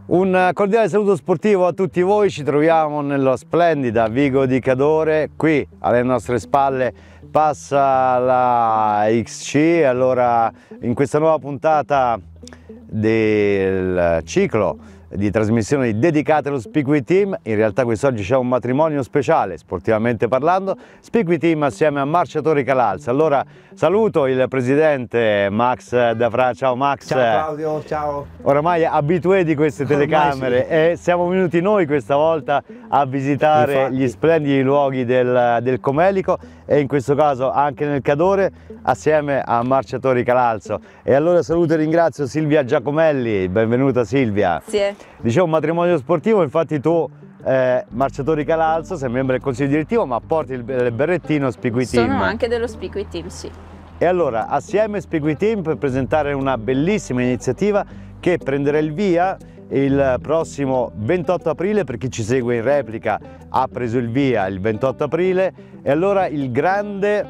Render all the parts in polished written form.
Un cordiale saluto sportivo a tutti voi, ci troviamo nella splendida Vigo di Cadore, qui alle nostre spalle passa la XC, allora in questa nuova puntata del ciclo di trasmissioni dedicate allo Speedway Team, in realtà quest'oggi c'è un matrimonio speciale sportivamente parlando, Speedway Team assieme a Marciatori Calalza. Allora saluto il presidente Max Dafra. Ciao Max. Ciao Claudio, ciao. Oramai abitué di queste telecamere, sì. E siamo venuti noi questa volta a visitare Infatti gli splendidi luoghi del Comelico e in questo caso anche nel Cadore assieme a Marciatori Calalzo. E allora saluto e ringrazio Silvia Giacomelli, benvenuta Silvia. Grazie. Dicevo un matrimonio sportivo, infatti tu Marciatori Calalzo sei membro del consiglio direttivo ma porti il berrettino Speedway Team. Sono anche dello Speedway Team, sì. E allora assieme Speedway Team per presentare una bellissima iniziativa che prenderà il via il prossimo 28 aprile, per chi ci segue in replica ha preso il via il 28 aprile, e allora il Grand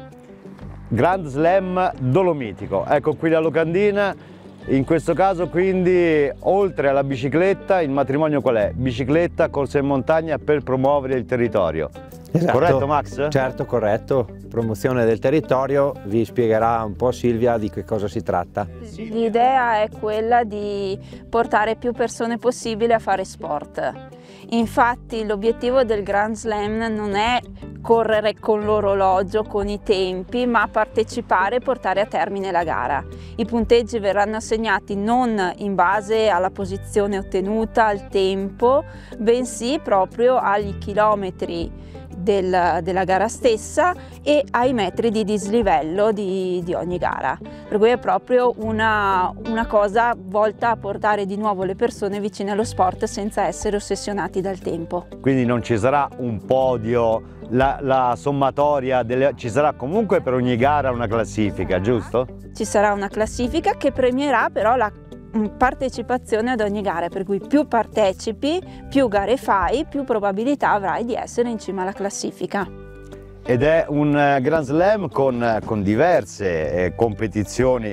Slam Dolomitico. Ecco qui la locandina, in questo caso quindi oltre alla bicicletta il matrimonio qual è? Bicicletta, corsa in montagna per promuovere il territorio. Esatto. Corretto Max? Certo, corretto. Promozione del territorio, vi spiegherà un po' Silvia di che cosa si tratta. L'idea è quella di portare più persone possibile a fare sport. Infatti l'obiettivo del Grand Slam non è correre con l'orologio, con i tempi, ma partecipare e portare a termine la gara. I punteggi verranno assegnati non in base alla posizione ottenuta, al tempo, bensì proprio agli chilometri della gara stessa e ai metri di dislivello di ogni gara, per cui è proprio una cosa volta a portare di nuovo le persone vicine allo sport senza essere ossessionati dal tempo. Quindi non ci sarà un podio, la sommatoria, ci sarà comunque per ogni gara una classifica, giusto? Ci sarà una classifica che premierà però la partecipazione ad ogni gara, per cui più partecipi, più gare fai, più probabilità avrai di essere in cima alla classifica. Ed è un Grand Slam con diverse competizioni,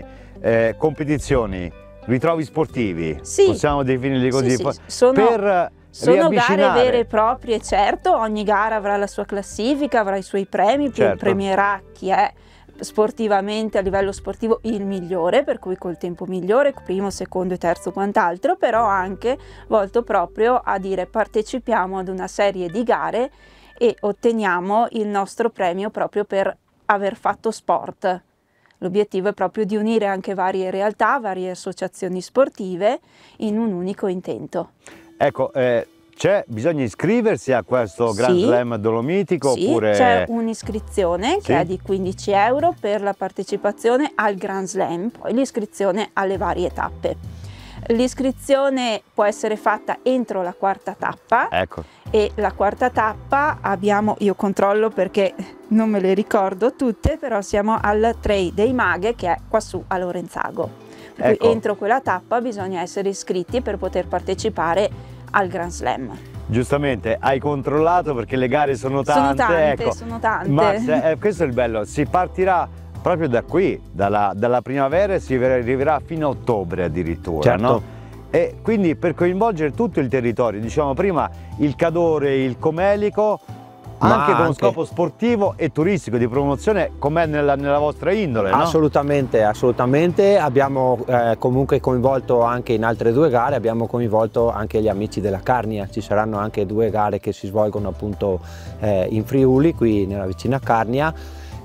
ritrovi sportivi, sì, possiamo definirli così, sì, sono gare vere e proprie, certo, ogni gara avrà la sua classifica, avrà i suoi premi, certo. Premierà chi è sportivamente a livello sportivo il migliore, per cui col tempo migliore, primo, secondo e terzo quant'altro, però anche volto proprio a dire partecipiamo ad una serie di gare e otteniamo il nostro premio proprio per aver fatto sport. L'obiettivo è proprio di unire anche varie realtà, varie associazioni sportive in un unico intento. Ecco, bisogna iscriversi a questo Grand Slam Dolomitico? Sì, oppure c'è un'iscrizione che è di 15 euro per la partecipazione al Grand Slam, poi l'iscrizione alle varie tappe. L'iscrizione può essere fatta entro la quarta tappa, ecco. E la quarta tappa abbiamo, io controllo perché non me le ricordo tutte, però siamo al Trail dei Maghe che è quassù a Lorenzago. Per ecco. cui entro quella tappa bisogna essere iscritti per poter partecipare al Grand Slam. Giustamente, hai controllato perché le gare sono tante. Ecco. Sono tante. Max, questo è il bello, si partirà proprio da qui, dalla primavera, e si arriverà fino a ottobre addirittura, certo. No? E quindi per coinvolgere tutto il territorio, diciamo prima il Cadore, il Comelico, anche con uno scopo sportivo e turistico, di promozione, com'è nella vostra indole, no? Assolutamente, assolutamente. Abbiamo comunque coinvolto anche in altre due gare, abbiamo coinvolto anche gli amici della Carnia. Ci saranno anche due gare che si svolgono appunto in Friuli, qui nella vicina Carnia,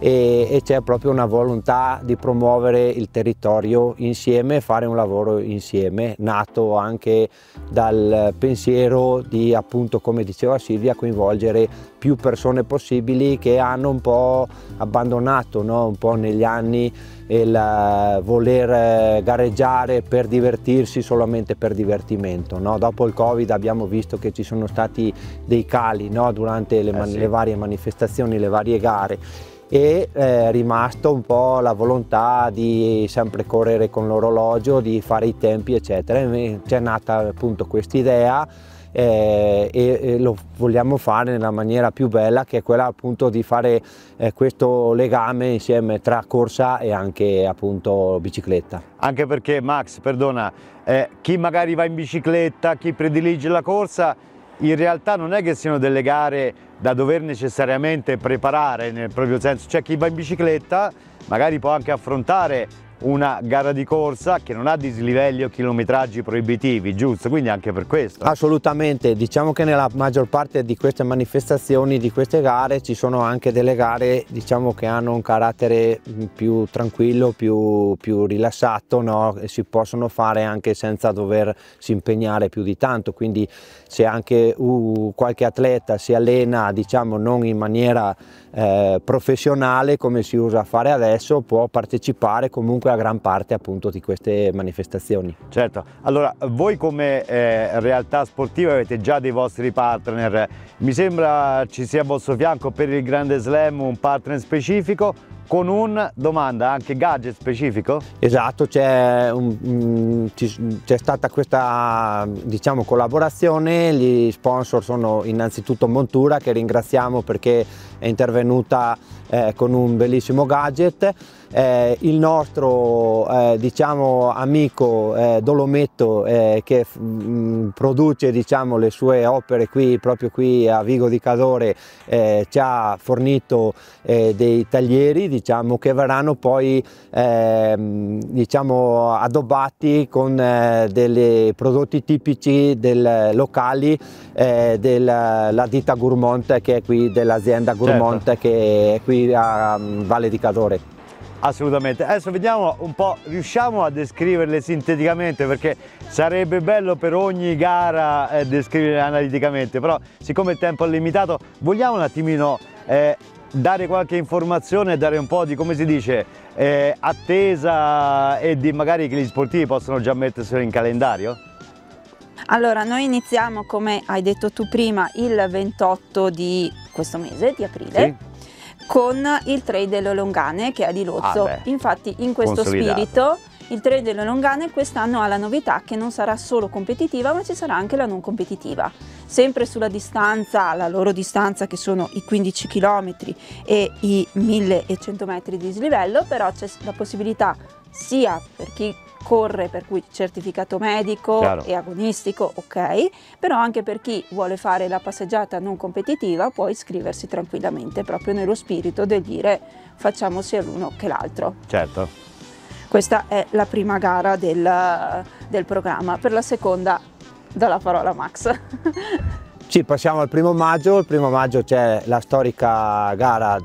e c'è proprio una volontà di promuovere il territorio insieme, fare un lavoro insieme, nato anche dal pensiero di, appunto, come diceva Silvia, coinvolgere più persone possibili che hanno un po' abbandonato, no? Un po' negli anni il voler gareggiare per divertirsi solamente per divertimento, no? Dopo il Covid abbiamo visto che ci sono stati dei cali, no? Durante le varie manifestazioni, le varie gare, e è rimasto un po' la volontà di sempre correre con l'orologio, di fare i tempi eccetera. C'è nata appunto questa idea e lo vogliamo fare nella maniera più bella, che è quella appunto di fare questo legame insieme tra corsa e anche appunto bicicletta. Anche perché, Max, perdona, chi magari va in bicicletta, chi predilige la corsa, in realtà non è che siano delle gare da dover necessariamente preparare nel proprio senso, cioè chi va in bicicletta magari può anche affrontare una gara di corsa che non ha dislivelli o chilometraggi proibitivi, giusto? Quindi anche per questo. Assolutamente, diciamo che nella maggior parte di queste manifestazioni, di queste gare, ci sono anche delle gare, diciamo, che hanno un carattere più tranquillo, più rilassato, no? E si possono fare anche senza doversi impegnare più di tanto, quindi se anche qualche atleta si allena, diciamo, non in maniera professionale come si usa a fare adesso, può partecipare comunque a gran parte appunto di queste manifestazioni. Certo, allora voi come realtà sportiva avete già dei vostri partner, mi sembra ci sia a vostro fianco per il Grande Slam un partner specifico con anche gadget specifico? Esatto, c'è stata questa, diciamo, collaborazione. Gli sponsor sono innanzitutto Montura, che ringraziamo perché è intervenuta con un bellissimo gadget. Il nostro diciamo amico Dolometto, che produce, diciamo, le sue opere proprio qui a Vigo di Cadore, ci ha fornito dei taglieri, diciamo, che verranno poi diciamo addobbati con dei prodotti tipici locali della ditta Gourmont, che è qui, dell'azienda Gourmont, certo, che è qui a Valle di Cadore. Assolutamente, adesso vediamo un po', riusciamo a descriverle sinteticamente, perché sarebbe bello per ogni gara descriverle analiticamente, però siccome il tempo è limitato vogliamo un attimino dare qualche informazione, dare un po' di, come si dice, attesa, e di magari che gli sportivi possono già metterselo in calendario? Allora, noi iniziamo, come hai detto tu prima, il 28 di questo mese, di aprile. Sì. Con il Trail delle Longane, che è di Lozzo. Infatti in questo spirito il Trail delle Longane quest'anno ha la novità che non sarà solo competitiva, ma ci sarà anche la non competitiva. Sempre sulla distanza, la loro distanza, che sono i 15 km e i 1100 metri di dislivello, però c'è la possibilità sia per chi corre, per cui certificato medico, chiaro, e agonistico, ok, però anche per chi vuole fare la passeggiata non competitiva può iscriversi tranquillamente, proprio nello spirito del dire facciamo sia l'uno che l'altro. Certo. Questa è la prima gara del programma. Per la seconda do la parola a Max. Sì, passiamo al 1° maggio. Il 1° maggio c'è la storica gara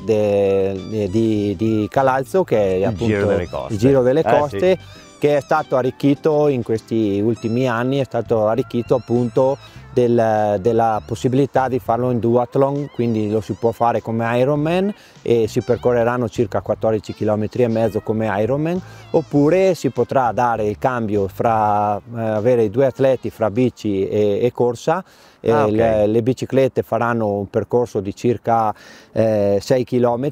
di Calalzo, che è appunto il Giro delle Coste, sì, che è stato arricchito in questi ultimi anni, è stato arricchito appunto della possibilità di farlo in duathlon, quindi lo si può fare come Ironman e si percorreranno circa 14,5 km come Ironman, oppure si potrà dare il cambio fra avere i due atleti fra bici e corsa. Okay. Le biciclette faranno un percorso di circa 6 km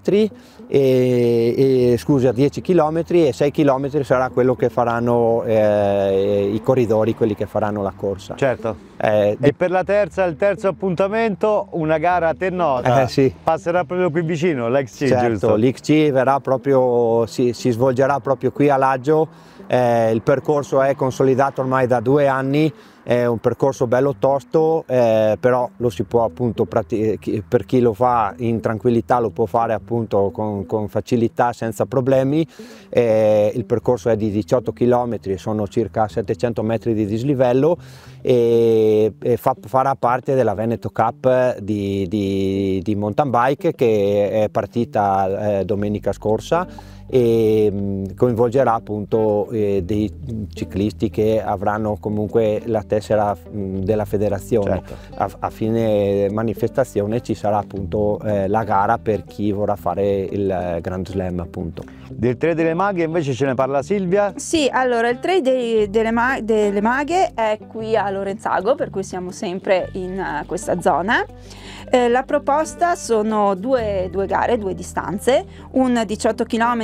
scusa, 10 km, e 6 km sarà quello che faranno i corridori, quelli che faranno la corsa. Certo. E per il terzo appuntamento una gara a Ternota, sì, passerà proprio qui vicino, l'XC, certo, giusto? L'XC verrà proprio, si svolgerà proprio qui a Laggio. Il percorso è consolidato ormai da 2 anni, è un percorso bello tosto, però lo si può appunto, per chi lo fa in tranquillità lo può fare appunto con facilità, senza problemi. Il percorso è di 18 km, sono circa 700 metri di dislivello, e farà parte della Veneto Cup di mountain bike, che è partita domenica scorsa, e coinvolgerà appunto dei ciclisti che avranno comunque la tessera della federazione. Certo. A fine manifestazione ci sarà appunto la gara per chi vorrà fare il Grand Slam, appunto. Del Trail delle Maghe invece ce ne parla Silvia? Sì, allora il Trail delle Maghe è qui a Lorenzago, per cui siamo sempre in questa zona. La proposta sono due gare, 2 distanze, un 18 km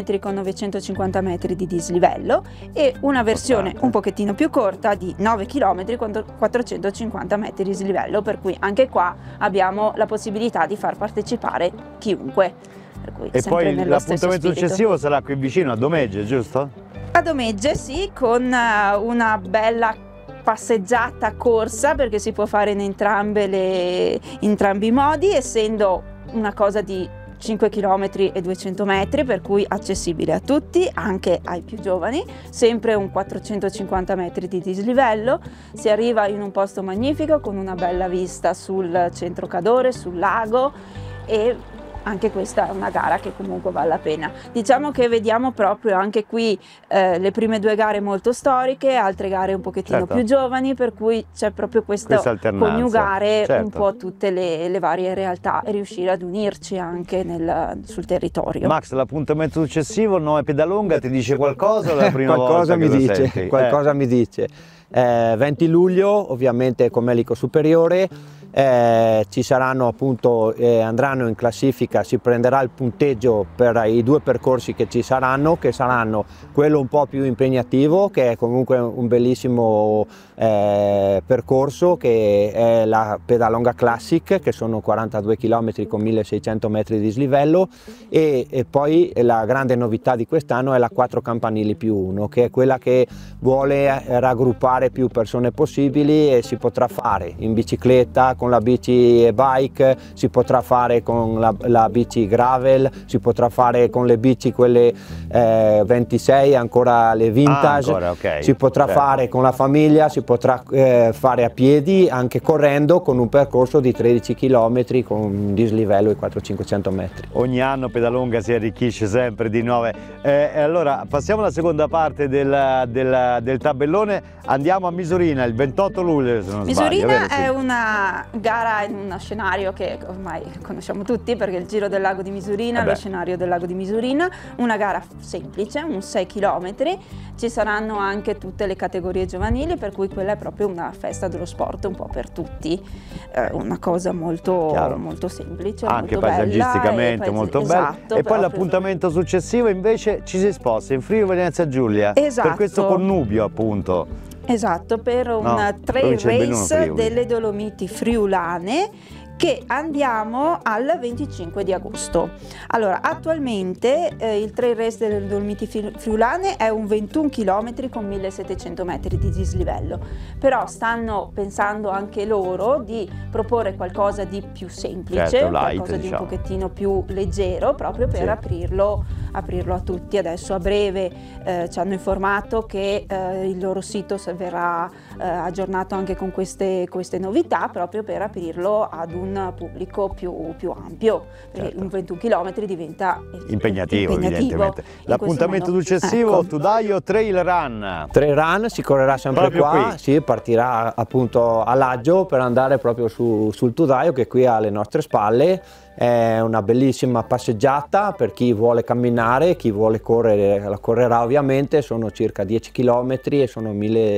km con 950 metri di dislivello e una versione un pochettino più corta di 9 km con 450 metri di dislivello, per cui anche qua abbiamo la possibilità di far partecipare chiunque. Per cui e poi l'appuntamento successivo sarà qui vicino a Domegge, giusto? A Domegge, sì, con una bella passeggiata corsa, perché si può fare in entrambi i modi, essendo una cosa di 5 km e 200 metri, per cui accessibile a tutti, anche ai più giovani, sempre un 450 metri di dislivello. Si arriva in un posto magnifico con una bella vista sul centro Cadore, sul lago, e anche questa è una gara che comunque vale la pena. Diciamo che vediamo proprio anche qui le prime due gare molto storiche, altre gare un pochettino più giovani, per cui c'è proprio questo coniugare un po' tutte le varie realtà e riuscire ad unirci anche sul territorio. Max, l'appuntamento successivo, il nome Pedalonga, ti dice qualcosa? La prima qualcosa volta mi dice, qualcosa mi dice. 20 luglio, ovviamente con Melico Superiore. Ci saranno appunto, andranno in classifica, si prenderà il punteggio per i due percorsi che ci saranno, che saranno quello un po' più impegnativo, che è comunque un bellissimo percorso, che è la Pedalonga Classic, che sono 42 km con 1600 metri di dislivello, e poi la grande novità di quest'anno è la 4 campanili più 1, che è quella che vuole raggruppare più persone possibili, e si potrà fare in bicicletta, con la bici e bike, si potrà fare con la bici gravel, si potrà fare con le bici quelle 26, ancora le vintage, si potrà fare con la famiglia, si potrà fare a piedi, anche correndo, con un percorso di 13 km con un dislivello di 400-500 metri. Ogni anno Pedalonga si arricchisce sempre di nuove. Allora passiamo alla seconda parte del tabellone, andiamo a Misurina il 28 luglio, se non sbaglio. Misurina è una gara in uno scenario che ormai conosciamo tutti, perché il Giro del Lago di Misurina, lo scenario del Lago di Misurina, una gara semplice, un 6 km, ci saranno anche tutte le categorie giovanili, per cui quella è proprio una festa dello sport un po' per tutti, una cosa molto semplice, anche molto paesaggisticamente molto bella. Esatto, e poi l'appuntamento successivo invece ci si sposta in Friuli Venezia Giulia, per questo connubio appunto. Esatto, per un trail race delle Dolomiti Friulane, che andiamo al 25 di agosto. Allora, attualmente il trail race delle Dolomiti Friulane è un 21 km con 1700 metri di dislivello, però stanno pensando anche loro di proporre qualcosa di più semplice, qualcosa di un pochettino più leggero, proprio per aprirlo a tutti. Adesso a breve ci hanno informato che il loro sito verrà aggiornato anche con queste novità, proprio per aprirlo ad un pubblico più ampio, perché un 21 km diventa impegnativo. Evidentemente. L'appuntamento successivo, Tudaio Trail Run. Trail Run si correrà sempre qua, si partirà appunto a Laggio per andare proprio sul Tudaio, che è qui alle nostre spalle. È una bellissima passeggiata per chi vuole camminare, chi vuole correre la correrà ovviamente, sono circa 10 km e sono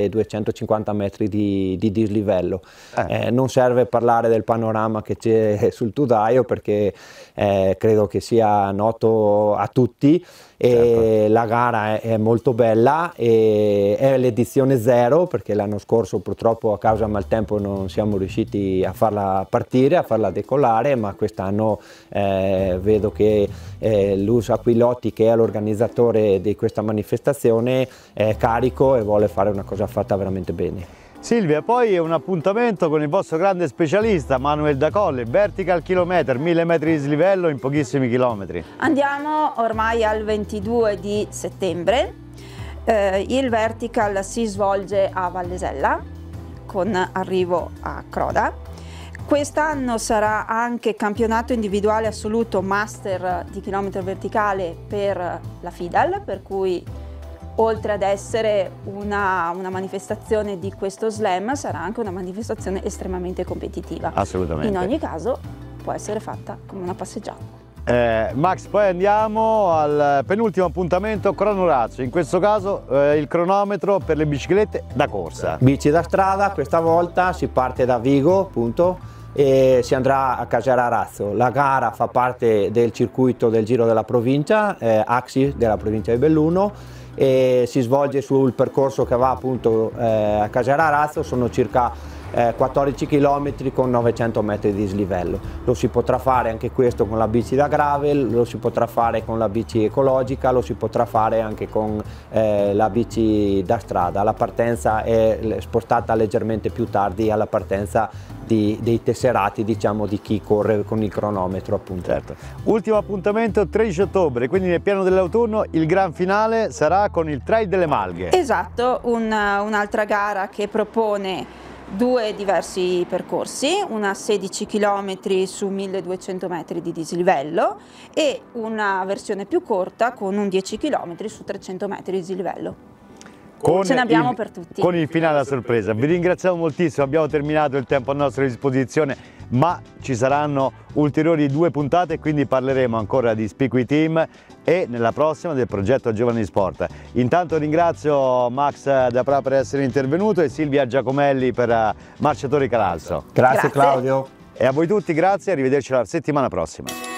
1250 metri di dislivello. Non serve parlare del panorama che c'è sul Tudaio, perché credo che sia noto a tutti, e la gara è molto bella, e è l'edizione 0, perché l'anno scorso purtroppo a causa del maltempo non siamo riusciti a farla partire, a farla decollare, ma quest'anno vedo che Luz Aquilotti, che è l'organizzatore di questa manifestazione, è carico e vuole fare una cosa fatta veramente bene. Silvia, poi è un appuntamento con il vostro grande specialista Manuel Dacolle, Vertical Kilometer, 1000 metri di dislivello in pochissimi chilometri. Andiamo ormai al 22 di settembre, il Vertical si svolge a Vallesella con arrivo a Croda. Quest'anno sarà anche campionato individuale assoluto master di chilometro verticale per la FIDAL, per cui oltre ad essere una manifestazione di questo slam, sarà anche una manifestazione estremamente competitiva. Assolutamente. In ogni caso può essere fatta come una passeggiata. Max, poi andiamo al penultimo appuntamento, cronorazzo, in questo caso il cronometro per le biciclette da corsa. Bici da strada, questa volta si parte da Vigo appunto, e si andrà a Casararazzo. La gara fa parte del circuito del Giro della Provincia, AXI della provincia di Belluno, e si svolge sul percorso che va appunto a Casararazzo. Sono circa 14 km con 900 metri di dislivello. Lo si potrà fare anche questo con la bici da gravel, lo si potrà fare con la bici ecologica, lo si potrà fare anche con la bici da strada. La partenza è spostata leggermente più tardi alla partenza dei tesserati, diciamo, di chi corre con il cronometro, appunto. Certo. Ultimo appuntamento 13 ottobre, quindi nel piano dell'autunno il gran finale sarà con il Trail delle Malghe. Esatto, un'altra gara che propone due diversi percorsi, una 16 km su 1200 metri di dislivello e una versione più corta con un 10 km su 300 metri di dislivello. Ce ne abbiamo per tutti. Con il finale a sorpresa. Vi ringraziamo moltissimo, abbiamo terminato il tempo a nostra disposizione, ma ci saranno ulteriori 2 puntate, quindi parleremo ancora di Spiqui Team e nella prossima del progetto Giovani Sport. Intanto ringrazio Max Dapra per essere intervenuto e Silvia Giacomelli per Marciatori Calalzo. Grazie Claudio. E a voi tutti grazie, arrivederci la settimana prossima.